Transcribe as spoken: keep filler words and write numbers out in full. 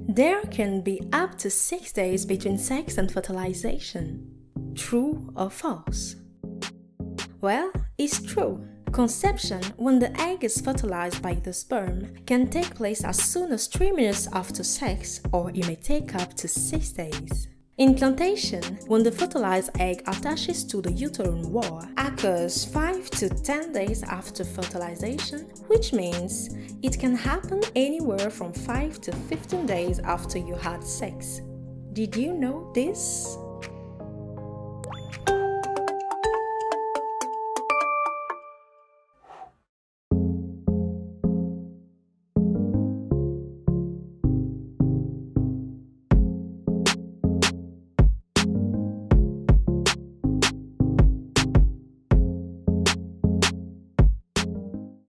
There can be up to six days between sex and fertilization. True or false? Well, it's true. Conception, when the egg is fertilized by the sperm, can take place as soon as three minutes after sex, or it may take up to six days. Implantation, when the fertilized egg attaches to the uterine wall, occurs five to ten days after fertilization, which means it can happen anywhere from five to fifteen days after you had sex. Did you know this?